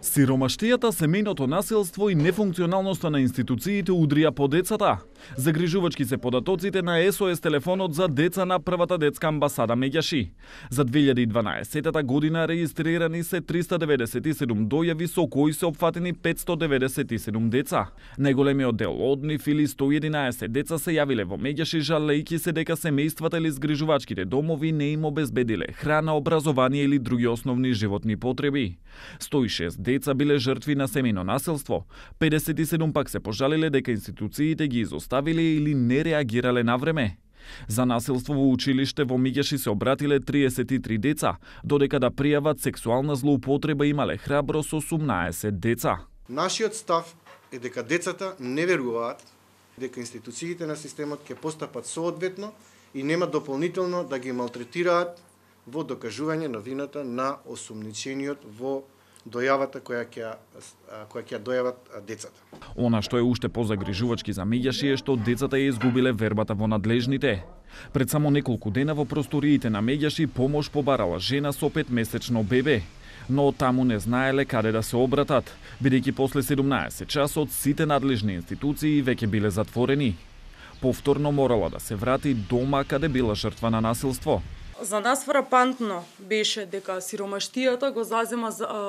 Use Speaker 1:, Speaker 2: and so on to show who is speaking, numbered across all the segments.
Speaker 1: Сиромаштијата, семејното насилство и нефункционалноста на институциите удрија по децата. Загрижувачки се податоците на СОС телефонот за деца на првата детска амбасада Меѓаши. За 2012 година реистрирани се 397 дојави со кои се опфатени 597 деца. Најголемиот дел од нив или 111 деца се јавиле во Меѓаши жалејќи се дека семејствата или згрижувачките домови не им обезбедиле храна, образование или други основни животни потреби. 106 деца биле жртви на семејно насилство. 57 пак се пожалиле дека институциите ги изоставиле или не реагирале на време. За насилство во училиште во Меѓаши се обратиле 33 деца, додека да пријават сексуална злоупотреба имале храброст 18 деца.
Speaker 2: Нашиот став е дека децата не веруваат дека институциите на системот ќе постапат соодветно и нема дополнително да ги малтретираат во докажување на вината на осумничениот во дојавата која ќе дојават децата.
Speaker 1: Она што е уште позагрижувачки за Меѓаши е што децата ја изгубиле вербата во надлежните. Пред само неколку дена во просториите на Меѓаши помош побарала жена со 5-месечно бебе, но таму не знаеле каде да се обратат, бидејќи после 17 часот сите надлежни институции веќе биле затворени. Повторно морала да се врати дома каде била жртва на насилство.
Speaker 3: За нас фрапантно беше дека сиромаштијата го зазема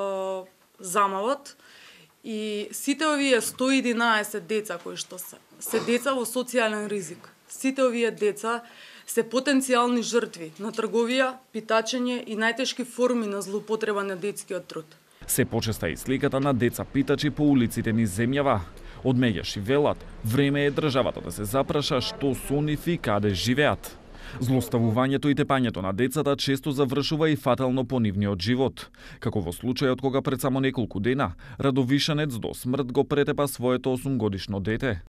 Speaker 3: замавот и сите овие 111 деца кои што се деца во социјален ризик. Сите овие деца се потенцијални жртви на трговија, питачење и најтешки форми на злоупотреба на детскиот труд.
Speaker 1: Се почеста и сликата на деца питачи по улиците низ земјава. Од Меѓаши велат, време е државата да се запраша што со нив и каде живеат. Злоставувањето и тепањето на децата често завршува и фатално по нивниот живот, како во случајот кога пред само неколку дена Радовишанец до смрт го претепа своето 8-годишно дете.